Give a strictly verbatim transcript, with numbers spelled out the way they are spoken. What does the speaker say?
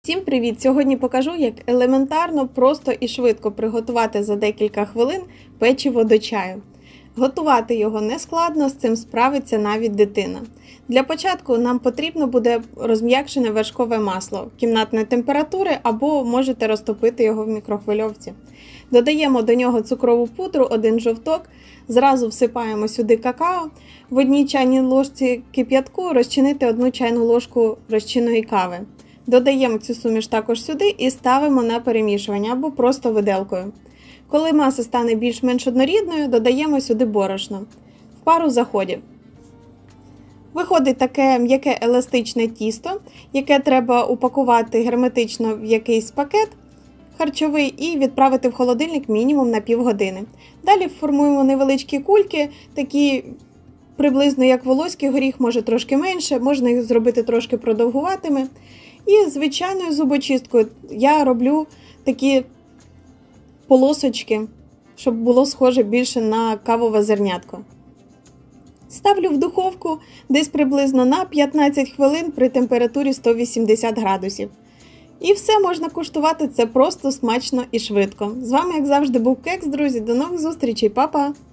Всім привіт! Сьогодні покажу, як елементарно, просто і швидко приготувати за декілька хвилин печиво до чаю. Готувати його не складно, з цим справиться навіть дитина. Для початку нам потрібно буде розм'якшене вершкове масло кімнатної температури або можете розтопити його в мікрохвильовці. Додаємо до нього цукрову пудру, один жовток, зразу всипаємо сюди какао, в одній чайній ложці кип'ятку розчинити одну чайну ложку розчинної кави. Додаємо цю суміш також сюди і ставимо на перемішування або просто виделкою. Коли маса стане більш-менш однорідною, додаємо сюди борошно в пару заходів. Виходить таке м'яке еластичне тісто, яке треба упакувати герметично в якийсь пакет харчовий і відправити в холодильник мінімум на півгодини. Далі формуємо невеличкі кульки, такі приблизно як волоський горіх, може трошки менше, можна їх зробити трошки продовгуватими. І звичайною зубочисткою я роблю такі полосочки, щоб було схоже більше на кавове зернятко. Ставлю в духовку десь приблизно на п'ятнадцять хвилин при температурі сто вісімдесят градусів. І все, можна куштувати, це просто смачно і швидко. З вами, як завжди, був Кекс, друзі. До нових зустрічей, па-па!